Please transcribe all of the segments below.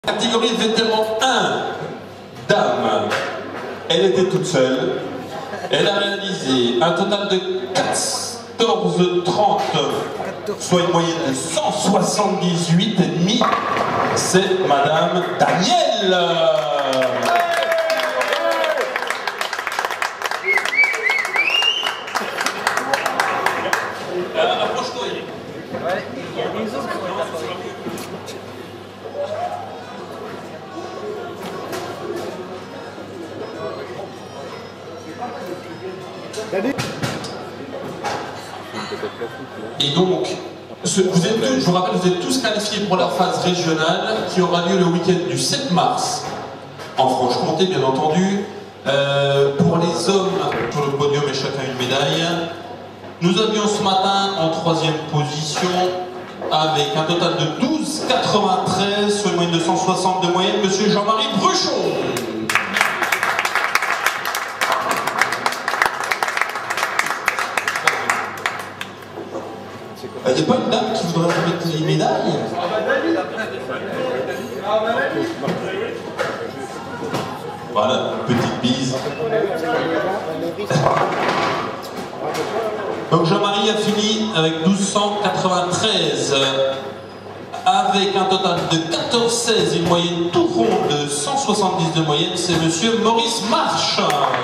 Catégorie vétéran 1, dame. Elle était toute seule. Elle a réalisé un total de 14,30, soit une moyenne de 178,5. C'est Madame Danielle. Approche-toi, Eric. Ouais, il y a des autres qui sont Et donc, je vous rappelle, vous êtes tous qualifiés pour la phase régionale qui aura lieu le week-end du 7 mars en Franche-Comté, bien entendu. Pour les hommes, sur le podium et chacun une médaille. Nous avions ce matin en 3e position avec un total de 12,93 sur une moyenne de 160 de moyenne, Monsieur Jean-Marie Bruchon. Il n'y a pas une dame qui voudrait remettre les médailles? Voilà, petite bise. Donc Jean-Marie a fini avec 1293, avec un total de 14,16, une moyenne tout rond de 170 de moyenne, c'est Monsieur Maurice Marche.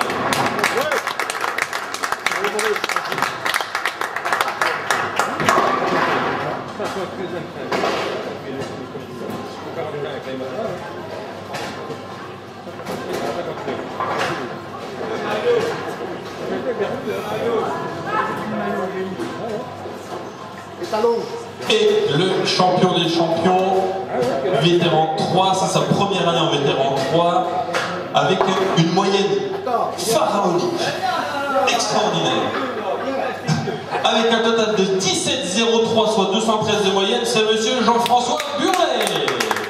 Et le champion des champions, vétéran 3, c'est sa première année en vétéran 3, avec une moyenne pharaonique, extraordinaire. Avec un total de 17,03, soit 213 de moyenne, c'est Monsieur Jean-François Burlet.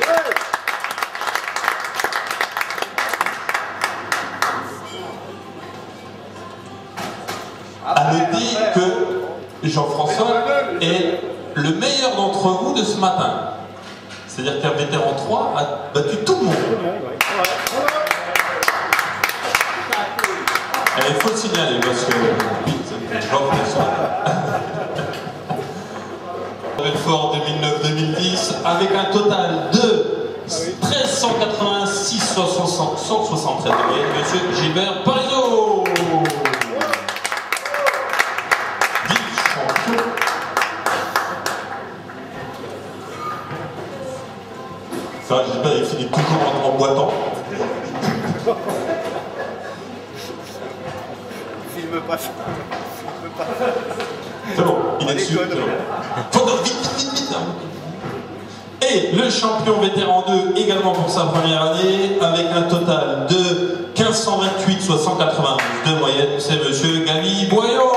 À noter que Jean-François est le meilleur d'entre vous de ce matin. C'est-à-dire qu'un vétéran 3 a battu tout le monde. Il faut le signaler parce que Jean-François Belfort 2009-2010 avec un total de 1386 173 de moyenne, Monsieur Gilbert Parizeau. Enfin, Gilbert, il finit toujours en boitant. Filme pas ça. C'est bon, il est dessus. Photo, vite. Et le champion vétéran 2, également pour sa première année, avec un total de 1528, soit 192 de moyenne, c'est Monsieur Gali Boyot.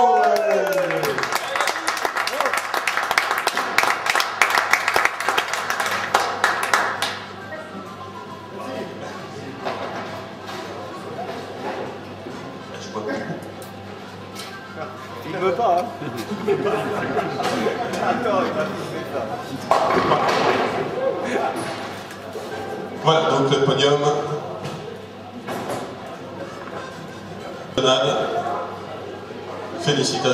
Il veut pas, hein. Attends, il va filmer ça. Voilà, donc le podium. Félicitations.